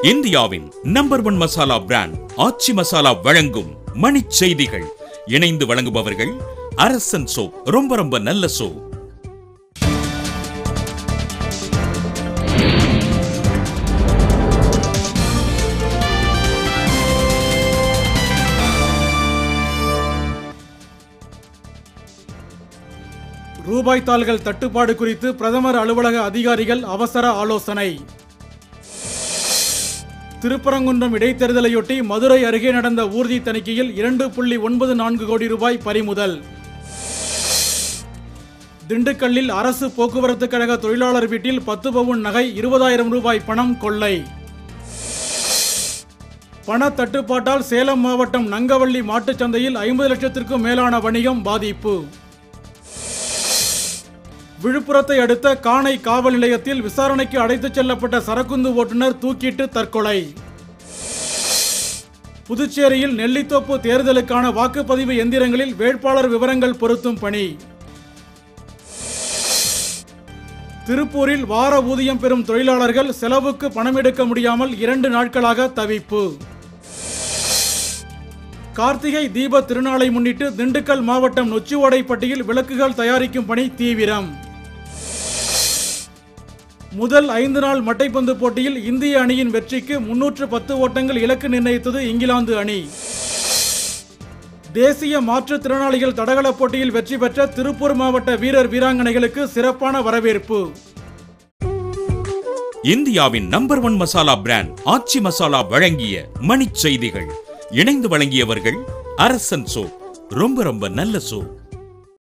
இந்தியாவின் number 1 masala brand Aachi masala வழங்கும் மணிச் செய்திகள். இணைந்து வழங்குபவர்கள் அரசன் சோப். ரொம்ப ரொம்ப நல்ல சோப். ரூபாய் தாள்கள் தட்டுப்பாடு குறித்து பிரதமர் அலுவலக அதிகாரிகள் அவசர ஆலோசனை. திருப்பரங்குன்றம் இடைத்தேர்தலையொட்டி மதுரை அருகே நடந்த ஊர்தி தணிக்கையில் 2.94 கோடி ரூபாய் பறிமுதல். திண்டுக்கல்லில் அரசு போக்குவரத்து கழக தொழிலாளர் வீட்டில் 10 பவுன் நகை 20,000 ரூபாய் பணம் கொள்ளை. பண தட்டுப்பாட்டால் சேலம் மாவட்டம் நங்கவள்ளி மாட்டுச்சந்தையில் 50 லட்சத்திற்கும் மேலான வணிகம் பாதிப்பு. விழுப்புரத்தை அடுத்த காணை காவல் நிலையத்தில் விசாரணைக்கு அழைத்துச் செல்லப்பட்ட சரக்குந்து ஓட்டுநர் தூக்கிட்டு தற்கொலை. புதுச்சேரியில் நெல்லித்தோப்பு தேர்தலுக்கான வாக்குப்பதிவு எந்திரங்களில் வேட்பாளர் விவரங்கள் பொருத்தும் பணி. திருப்பூரில் வார ஊதியம் பெறும் தொழிலாளர்கள் செலவுக்கு பணம் எடுக்க முடியாமல் 2 நாட்களாக தவிப்பு. கார்த்திகை தீப திருநாளை முன்னிட்டு திண்டுக்கல் மாவட்டம் நொச்சியோடைப்பட்டியில் விளக்குகள் தயாரிக்கும் பணி தீவிரம். முதல் 5 நாள் மட்டைப்பந்து போட்டியில் இந்திய அணியின் வெற்றிக்கு 310 ஓட்டங்கள் இலக்கு நிர்ணயித்தது இங்கிலாந்து அணி. தேசிய மாற்றுத்திறனாளிகள் தடகள போட்டியில் வெற்றி பெற்ற திருப்பூர் மாவட்ட வீரர் வீராங்கனைகளுக்கு சிறப்பான வரவேற்பு. இந்தியாவின் நம்பர் 1 மசாலா பிராண்ட் ஆச்சி மசாலா வழங்கிய மணிச் செய்திகள். இணைந்து வழங்கியவர்கள் அரசன் சோப். ரொம்ப ரொம்ப நல்ல சோப்.